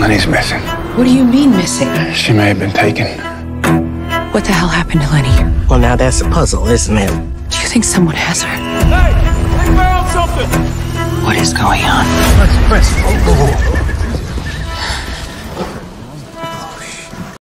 Lenny's missing. What do you mean missing? She may have been taken. What the hell happened to Lenny? Well, now that's a puzzle, isn't it? Do you think someone has her? Hey! They found something! What is going on? Press. Oh.